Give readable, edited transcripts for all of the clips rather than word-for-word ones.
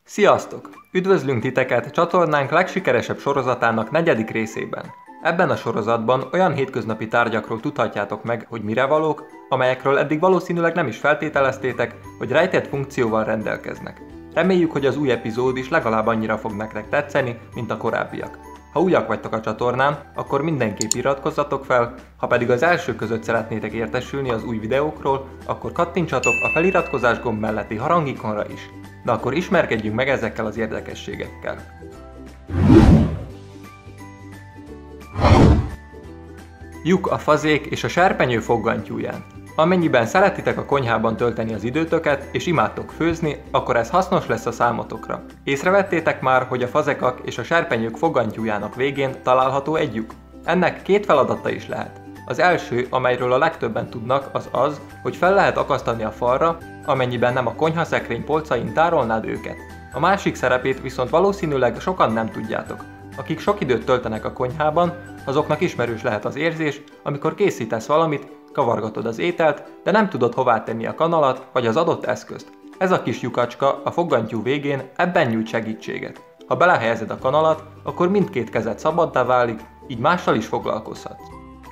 Sziasztok! Üdvözlünk titeket csatornánk legsikeresebb sorozatának 4. részében. Ebben a sorozatban olyan hétköznapi tárgyakról tudhatjátok meg, hogy mire valók, amelyekről eddig valószínűleg nem is feltételeztétek, hogy rejtett funkcióval rendelkeznek. Reméljük, hogy az új epizód is legalább annyira fog nektek tetszeni, mint a korábbiak. Ha újak vagytok a csatornán, akkor mindenképp iratkozzatok fel, ha pedig az első között szeretnétek értesülni az új videókról, akkor kattintsatok a feliratkozás gomb melletti harangikonra is. Na akkor ismerkedjünk meg ezekkel az érdekességekkel. Lyuk a fazék és a serpenyő foggantyúján. Amennyiben szeretitek a konyhában tölteni az időtöket és imádtok főzni, akkor ez hasznos lesz a számotokra. Észrevettétek már, hogy a fazekak és a serpenyők foggantyújának végén található egy lyuk? Ennek két feladata is lehet. Az első, amelyről a legtöbben tudnak, az az, hogy fel lehet akasztani a falra, amennyiben nem a konyhaszekrény polcain tárolnád őket. A másik szerepét viszont valószínűleg sokan nem tudjátok. Akik sok időt töltenek a konyhában, azoknak ismerős lehet az érzés, amikor készítesz valamit, kavargatod az ételt, de nem tudod hová tenni a kanalat vagy az adott eszközt. Ez a kis lyukacska a foggantyú végén ebben nyújt segítséget. Ha belehelyezed a kanalat, akkor mindkét kezed szabaddá válik, így mással is foglalkozhatsz.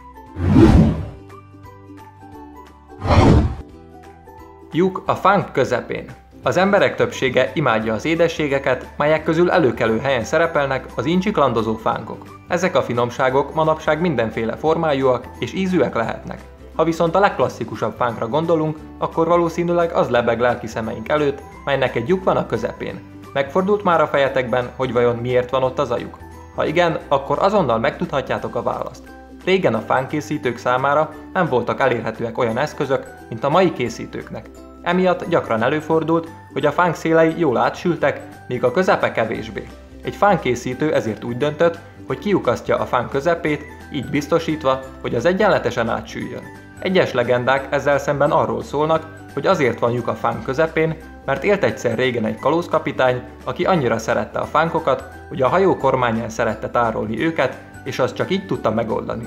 Lyuk a fánk közepén. Az emberek többsége imádja az édességeket, melyek közül előkelő helyen szerepelnek az incsiklandozó fánkok. Ezek a finomságok manapság mindenféle formájúak és ízűek lehetnek. Ha viszont a legklasszikusabb fánkra gondolunk, akkor valószínűleg az lebeg lelki szemeink előtt, melynek egy lyuk van a közepén. Megfordult már a fejetekben, hogy vajon miért van ott az a lyuk? Ha igen, akkor azonnal megtudhatjátok a választ. Régen a fánkészítők számára nem voltak elérhetőek olyan eszközök, mint a mai készítőknek. Emiatt gyakran előfordult, hogy a fánk szélei jól átsültek, míg a közepe kevésbé. Egy fánkészítő ezért úgy döntött, hogy kiukasztja a fánk közepét, így biztosítva, hogy az egyenletesen átsüljön. Egyes legendák ezzel szemben arról szólnak, hogy azért van lyuk a fánk közepén, mert élt egyszer régen egy kalózkapitány, aki annyira szerette a fánkokat, hogy a hajó kormányán szerette tárolni őket, és azt csak így tudta megoldani.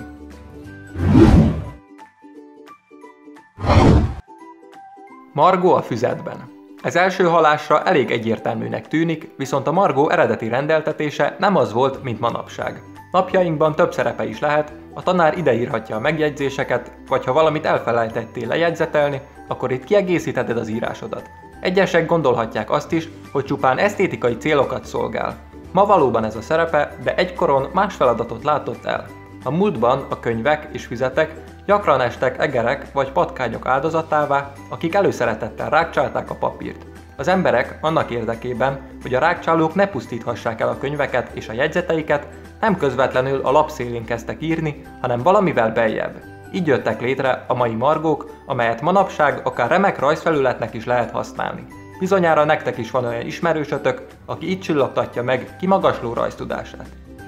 Margó a füzetben. Ez első hallásra elég egyértelműnek tűnik, viszont a margó eredeti rendeltetése nem az volt, mint manapság. Napjainkban több szerepe is lehet, a tanár ideírhatja a megjegyzéseket, vagy ha valamit elfelejtettél lejegyzetelni, akkor itt kiegészítheted az írásodat. Egyesek gondolhatják azt is, hogy csupán esztétikai célokat szolgál. Ma valóban ez a szerepe, de egykoron más feladatot látott el. A múltban a könyvek és füzetek gyakran estek egerek vagy patkányok áldozatává, akik előszeretettel rákcsálták a papírt. Az emberek annak érdekében, hogy a rákcsálók ne pusztíthassák el a könyveket és a jegyzeteiket, nem közvetlenül a lapszélén kezdtek írni, hanem valamivel beljebb. Így jöttek létre a mai margók, amelyet manapság akár remek rajzfelületnek is lehet használni. Bizonyára nektek is van olyan ismerősötök, aki így csillagtatja meg kimagasló rajztudását.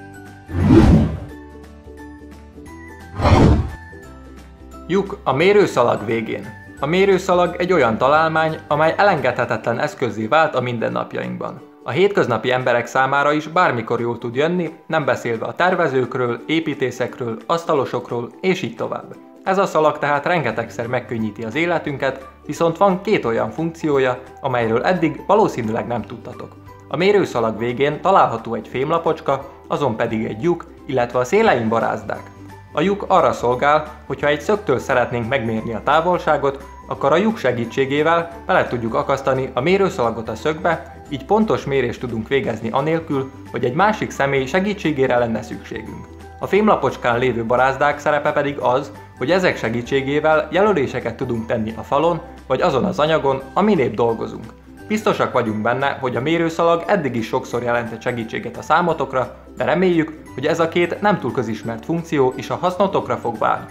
Lyuk a mérőszalag végén. A mérőszalag egy olyan találmány, amely elengedhetetlen eszközzé vált a mindennapjainkban. A hétköznapi emberek számára is bármikor jól tud jönni, nem beszélve a tervezőkről, építészekről, asztalosokról és így tovább. Ez a szalag tehát rengetegszer megkönnyíti az életünket, viszont van két olyan funkciója, amelyről eddig valószínűleg nem tudtatok. A mérőszalag végén található egy fémlapocska, azon pedig egy lyuk, illetve a szélein barázdák. A lyuk arra szolgál, hogyha egy szögtől szeretnénk megmérni a távolságot, akkor a lyuk segítségével bele tudjuk akasztani a mérőszalagot a szögbe, így pontos mérést tudunk végezni anélkül, hogy egy másik személy segítségére lenne szükségünk. A fémlapocskán lévő barázdák szerepe pedig az, hogy ezek segítségével jelöléseket tudunk tenni a falon, vagy azon az anyagon, aminépp dolgozunk. Biztosak vagyunk benne, hogy a mérőszalag eddig is sokszor jelentett segítséget a számotokra, de reméljük, hogy ez a két nem túl közismert funkció is a hasznotokra fog válni.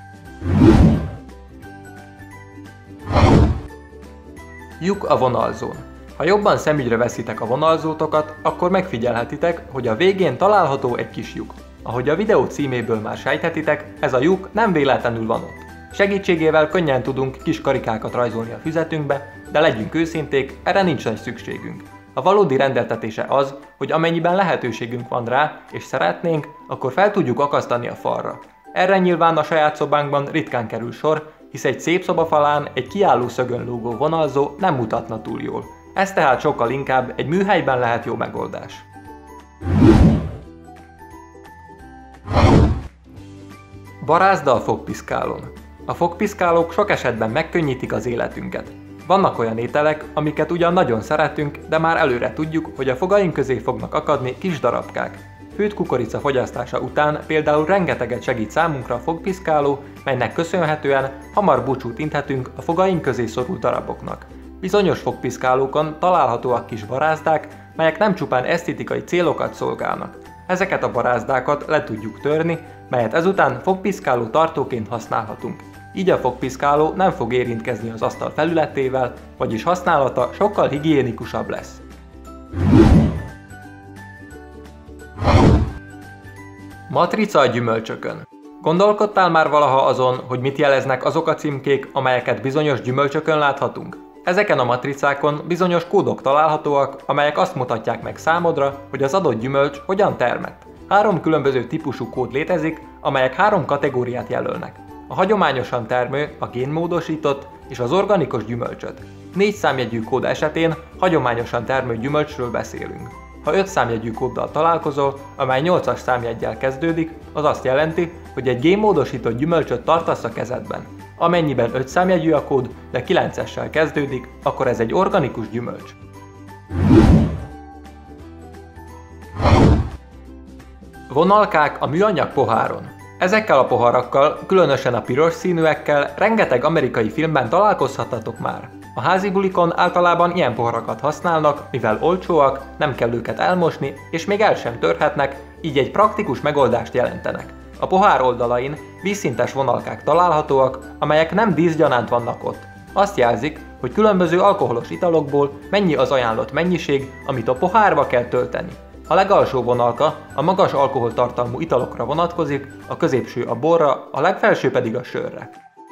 Lyuk a vonalzón. Ha jobban szemügyre veszitek a vonalzótokat, akkor megfigyelhetitek, hogy a végén található egy kis lyuk. Ahogy a videó címéből már sejthetitek, ez a lyuk nem véletlenül van ott. Segítségével könnyen tudunk kis karikákat rajzolni a füzetünkbe, de legyünk őszinték, erre nincs nagy szükségünk. A valódi rendeltetése az, hogy amennyiben lehetőségünk van rá, és szeretnénk, akkor fel tudjuk akasztani a falra. Erre nyilván a saját szobánkban ritkán kerül sor, hisz egy szép szoba falán egy kiálló szögön lógó vonalzó nem mutatna túl jól. Ez tehát sokkal inkább egy műhelyben lehet jó megoldás. Barázda a fogpiszkálón. A fogpiszkálók sok esetben megkönnyítik az életünket. Vannak olyan ételek, amiket ugyan nagyon szeretünk, de már előre tudjuk, hogy a fogaink közé fognak akadni kis darabkák. Főtt kukorica fogyasztása után például rengeteget segít számunkra a fogpiszkáló, melynek köszönhetően hamar búcsút inthetünk a fogaink közé szorult daraboknak. Bizonyos fogpiszkálókon találhatóak kis barázdák, melyek nem csupán esztétikai célokat szolgálnak. Ezeket a barázdákat le tudjuk törni, melyet ezután fogpiszkáló tartóként használhatunk. Így a fogpiszkáló nem fog érintkezni az asztal felületével, vagyis használata sokkal higiénikusabb lesz. Matrica a gyümölcsökön. Gondolkodtál már valaha azon, hogy mit jeleznek azok a címkék, amelyeket bizonyos gyümölcsökön láthatunk? Ezeken a matricákon bizonyos kódok találhatóak, amelyek azt mutatják meg számodra, hogy az adott gyümölcs hogyan termett. 3 különböző típusú kód létezik, amelyek 3 kategóriát jelölnek. A hagyományosan termő, a génmódosított és az organikus gyümölcsöt. 4 számjegyű kód esetén hagyományosan termő gyümölcsről beszélünk. Ha 5 számjegyű kóddal találkozol, amely 8-as számjeggyel kezdődik, az azt jelenti, hogy egy génmódosított gyümölcsöt tartasz a kezedben. Amennyiben 5 számjegyű a kód, de 9-essel kezdődik, akkor ez egy organikus gyümölcs. Vonalkák a műanyag poháron. Ezekkel a poharakkal, különösen a piros színűekkel rengeteg amerikai filmben találkozhattatok már. A házi bulikon általában ilyen poharakat használnak, mivel olcsóak, nem kell őket elmosni, és még el sem törhetnek, így egy praktikus megoldást jelentenek. A pohár oldalain vízszintes vonalkák találhatóak, amelyek nem díszgyanánt vannak ott. Azt jelzik, hogy különböző alkoholos italokból mennyi az ajánlott mennyiség, amit a pohárba kell tölteni. A legalsó vonalka a magas alkoholtartalmú italokra vonatkozik, a középső a borra, a legfelső pedig a sörre.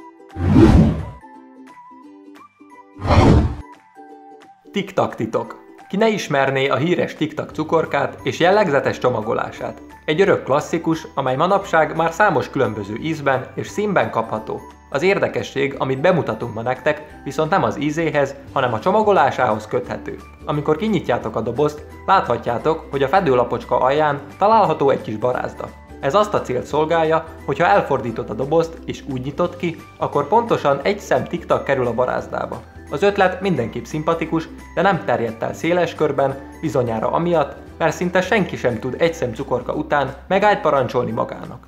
Tik-tak titok. Ki ne ismerné a híres Tik-tak cukorkát és jellegzetes csomagolását. Egy örök klasszikus, amely manapság már számos különböző ízben és színben kapható. Az érdekesség, amit bemutatunk ma nektek, viszont nem az ízéhez, hanem a csomagolásához köthető. Amikor kinyitjátok a dobozt, láthatjátok, hogy a fedőlapocska alján található egy kis barázda. Ez azt a célt szolgálja, hogy ha elfordítod a dobozt és úgy nyitod ki, akkor pontosan 1 szem Tik-tak kerül a barázdába. Az ötlet mindenképp szimpatikus, de nem terjedt el széles körben, bizonyára amiatt, mert szinte senki sem tud 1 szem cukorka után megállt parancsolni magának.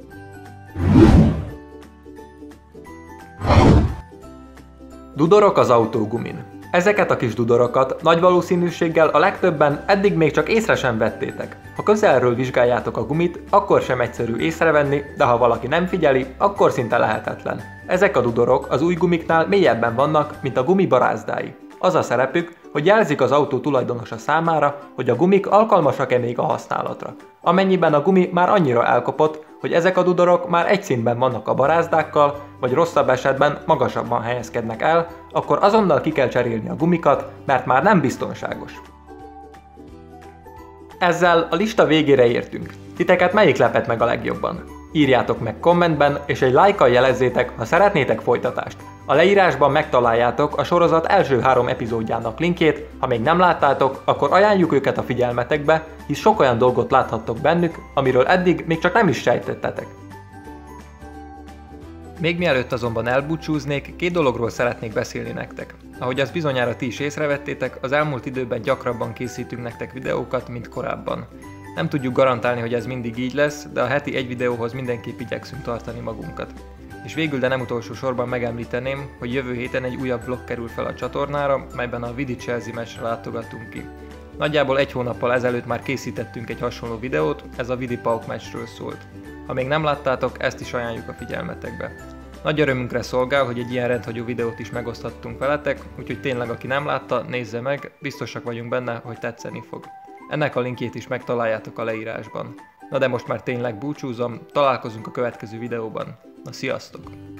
Dudorok az autógumin. Ezeket a kis dudorokat nagy valószínűséggel a legtöbben eddig még csak észre sem vettétek. Ha közelről vizsgáljátok a gumit, akkor sem egyszerű észrevenni, de ha valaki nem figyeli, akkor szinte lehetetlen. Ezek a dudorok az új gumiknál mélyebben vannak, mint a gumi barázdái. Az a szerepük, hogy jelzik az autó tulajdonosa számára, hogy a gumik alkalmasak-e még a használatra. Amennyiben a gumi már annyira elkopott, hogy ezek a dudorok már egy színben vannak a barázdákkal, vagy rosszabb esetben magasabban helyezkednek el, akkor azonnal ki kell cserélni a gumikat, mert már nem biztonságos. Ezzel a lista végére értünk. Titeket melyik lepett meg a legjobban? Írjátok meg kommentben, és egy lájkkal jelezzétek, ha szeretnétek folytatást. A leírásban megtaláljátok a sorozat első 3 epizódjának linkjét, ha még nem láttátok, akkor ajánljuk őket a figyelmetekbe, hisz sok olyan dolgot láthattok bennük, amiről eddig még csak nem is sejtettetek. Még mielőtt azonban elbúcsúznék, 2 dologról szeretnék beszélni nektek. Ahogy azt bizonyára ti is észrevettétek, az elmúlt időben gyakrabban készítünk nektek videókat, mint korábban. Nem tudjuk garantálni, hogy ez mindig így lesz, de a heti 1 videóhoz mindenképp igyekszünk tartani magunkat. És végül, de nem utolsó sorban megemlíteném, hogy jövő héten egy újabb vlog kerül fel a csatornára, melyben a Vidi-Chelsea meccsre látogatunk ki. Nagyjából 1 hónappal ezelőtt már készítettünk egy hasonló videót, ez a Vidi-Pauk meccsről szólt. Ha még nem láttátok, ezt is ajánljuk a figyelmetekbe. Nagy örömünkre szolgál, hogy egy ilyen rendhagyó videót is megosztottunk veletek, úgyhogy tényleg aki nem látta, nézze meg, biztosak vagyunk benne, hogy tetszeni fog. Ennek a linkjét is megtaláljátok a leírásban. Na de most már tényleg búcsúzom, találkozunk a következő videóban. Na sziasztok!